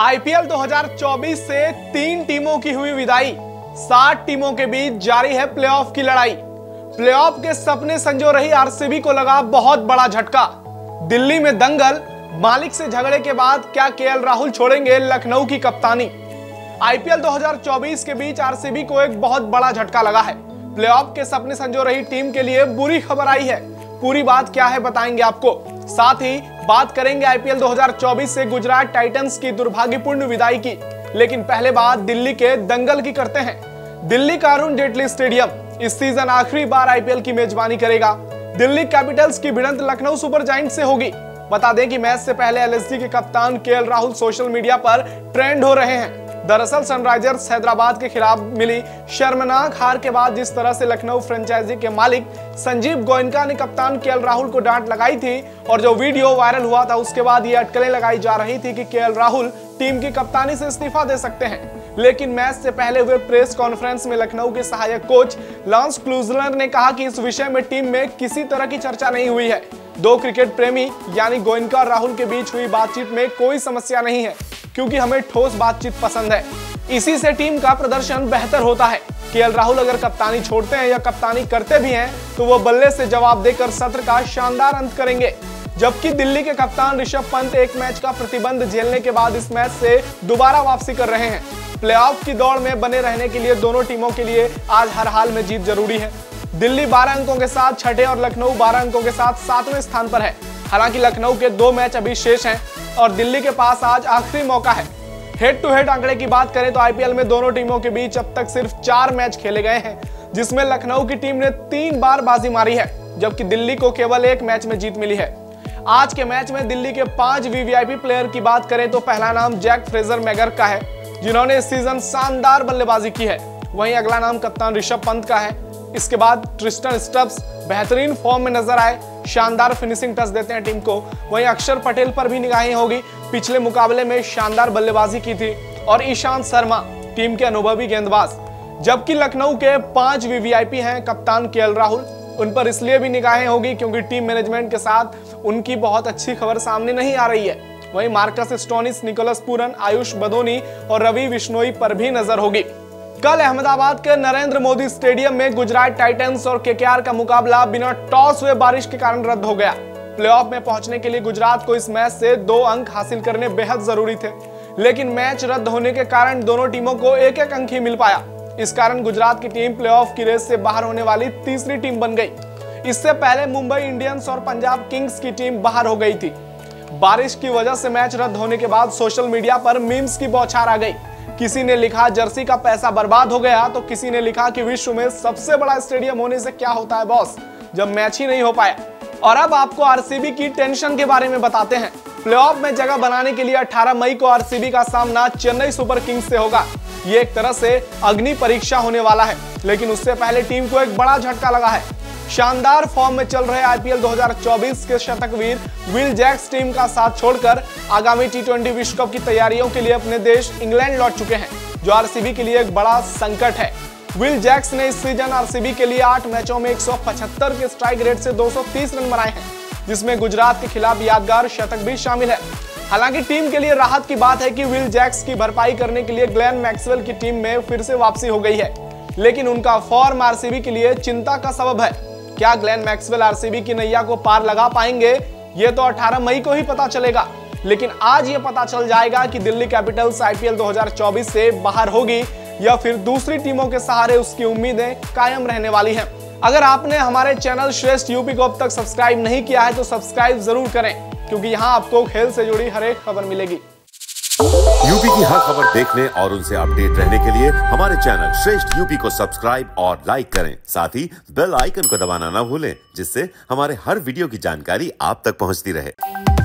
IPL 2024 से 3 टीमों की हुई विदाई। 7 टीमों के बीच जारी है प्लेऑफ की लड़ाई। प्लेऑफ के सपने संजो रही आरसीबी को लगा बहुत बड़ा झटका। दिल्ली में दंगल, मालिक से झगड़े के बाद क्या केएल राहुल छोड़ेंगे लखनऊ की कप्तानी। आईपीएल 2024 के बीच आरसीबी को एक बहुत बड़ा झटका लगा है। प्लेऑफ के सपने संजो रही टीम के लिए बुरी खबर आई है। पूरी बात क्या है बताएंगे आपको। साथ ही बात करेंगे आईपीएल 2024 से गुजरात टाइटंस की दुर्भाग्यपूर्ण विदाई की। लेकिन पहले बात दिल्ली के दंगल की करते हैं। दिल्ली का अरुण जेटली स्टेडियम इस सीजन आखिरी बार आईपीएल की मेजबानी करेगा। दिल्ली कैपिटल्स की भिड़ंत लखनऊ सुपर जायंट से होगी। बता दें कि मैच से पहले एलएसजी के कप्तान केएल राहुल सोशल मीडिया पर ट्रेंड हो रहे हैं। दरअसल सनराइजर्स हैदराबाद के खिलाफ मिली शर्मनाक हार के बाद जिस तरह से लखनऊ फ्रेंचाइजी के मालिक संजीव गोयनका ने कप्तान केएल राहुल को डांट लगाई थी और जो वीडियो वायरल हुआ था उसके बाद ये अटकलें लगाई जा रही थी कि केएल राहुल टीम की कप्तानी से इस्तीफा दे सकते हैं। लेकिन मैच से पहले हुए प्रेस कॉन्फ्रेंस में लखनऊ के सहायक कोच लांस क्लूजलर ने कहा कि इस विषय में टीम में किसी तरह की चर्चा नहीं हुई है। दो क्रिकेट प्रेमी यानी गोयनका और राहुल के बीच हुई बातचीत में कोई समस्या नहीं है, क्योंकि हमें ठोस बातचीत पसंद है। इसी से टीम का प्रदर्शन बेहतर होता है। केएल राहुल अगर कप्तानी छोड़ते हैं या कप्तानी करते भी हैं तो वो बल्ले से जवाब देकर सत्र का शानदार अंत करेंगे। जबकि दिल्ली के कप्तान ऋषभ पंत एक मैच का प्रतिबंध झेलने के बाद इस मैच से दोबारा वापसी कर रहे हैं। प्लेऑफ की दौड़ में बने रहने के लिए दोनों टीमों के लिए आज हर हाल में जीत जरूरी है। दिल्ली 12 अंकों के साथ छठे और लखनऊ 12 अंकों के साथ 7वें स्थान पर है। हालांकि लखनऊ के 2 मैच अभी शेष हैं और दिल्ली के पास आज आखिरी मौका है। हेड टू हेड आंकड़े की बात करें तो आईपीएल में दोनों टीमों के बीच अब तक सिर्फ 4 मैच खेले गए हैं, जिसमें लखनऊ की टीम ने 3 बार बाजी मारी है, जबकि दिल्ली को केवल 1 मैच में जीत मिली है। आज के मैच में दिल्ली के 5 वीवीआईपी प्लेयर की बात करें तो पहला नाम जैक फ्रेजर मैगर का है, जिन्होंने इस सीजन शानदार बल्लेबाजी की है। वहीं अगला नाम कप्तान ऋषभ पंत का है। इसके बाद ट्रिस्टन स्टब्स बेहतरीन फॉर्म में नजर आए, शानदार फिनिशिंग टच देते हैं टीम को। वहीं अक्षर पटेल पर भी निगाहें होगी, पिछले मुकाबले में शानदार बल्लेबाजी की थी। और ईशांत शर्मा टीम के अनुभवी गेंदबाज। जबकि लखनऊ के 5 वीवीआईपी हैं कप्तान केएल राहुल। उन पर इसलिए भी निगाहें होगी क्योंकि टीम मैनेजमेंट के साथ उनकी बहुत अच्छी खबर सामने नहीं आ रही है। वहीं Marcus Stoinis, Nicholas Pooran, Ayush Badoni और रवि बिश्नोई पर भी नजर होगी। कल अहमदाबाद के नरेंद्र मोदी स्टेडियम में गुजरात टाइटंस और केकेआर का मुकाबला बिना टॉस हुए बारिश के कारण रद्द हो गया। प्लेऑफ में पहुंचने के लिए गुजरात को इस मैच से 2 अंक हासिल करने बेहद जरूरी थे, लेकिन मैच रद्द होने के कारण दोनों टीमों को 1-1 अंक ही मिल पाया। इस कारण गुजरात की टीम प्लेऑफ की रेस से बाहर होने वाली तीसरी टीम बन गई। इससे पहले मुंबई इंडियंस और पंजाब किंग्स की टीम बाहर हो गई थी। बारिश की वजह से मैच रद्द होने के बाद सोशल मीडिया पर मीम्स की बौछार आ गई। किसी ने लिखा जर्सी का पैसा बर्बाद हो गया, तो किसी ने लिखा कि विश्व में सबसे बड़ा स्टेडियम होने से क्या होता है बॉस, जब मैच ही नहीं हो पाया। और अब आपको आरसीबी की टेंशन के बारे में बताते हैं। प्लेऑफ में जगह बनाने के लिए 18 मई को आरसीबी का सामना चेन्नई सुपर किंग्स से होगा। ये एक तरह से अग्नि परीक्षा होने वाला है, लेकिन उससे पहले टीम को एक बड़ा झटका लगा है। शानदार फॉर्म में चल रहे आईपीएल 2024 के शतकवीर विल जैक्स टीम का साथ छोड़कर आगामी T20 विश्व कप की तैयारियों के लिए अपने देश इंग्लैंड लौट चुके हैं, जो आरसीबी के लिए एक बड़ा संकट है। विल जैक्स ने इस सीजन आरसीबी के लिए 8 मैचों में 175 के स्ट्राइक रेट से 230 रन बनाए हैं, जिसमें गुजरात के खिलाफ यादगार शतक भी शामिल है। हालांकि टीम के लिए राहत की बात है कि विल जैक्स की भरपाई करने के लिए ग्लेन मैक्सवेल की टीम में फिर से वापसी हो गई है, लेकिन उनका फॉर्म आरसीबी के लिए चिंता का सबब है। क्या ग्लेन मैक्सवेल आरसीबी की नैया को पार लगा पाएंगे, ये तो 18 मई को ही पता चलेगा। लेकिन आज ये पता चल जाएगा कि दिल्ली कैपिटल्स आईपीएल 2024 से बाहर होगी या फिर दूसरी टीमों के सहारे उसकी उम्मीदें कायम रहने वाली हैं। अगर आपने हमारे चैनल श्रेष्ठ यूपी को अब तक सब्सक्राइब नहीं किया है तो सब्सक्राइब जरूर करें, क्योंकि यहाँ आपको खेल से जुड़ी हर एक खबर मिलेगी। यूपी की हर खबर देखने और उनसे अपडेट रहने के लिए हमारे चैनल श्रेष्ठ यूपी को सब्सक्राइब और लाइक करें। साथ ही बेल आइकन को दबाना ना भूलें, जिससे हमारे हर वीडियो की जानकारी आप तक पहुंचती रहे।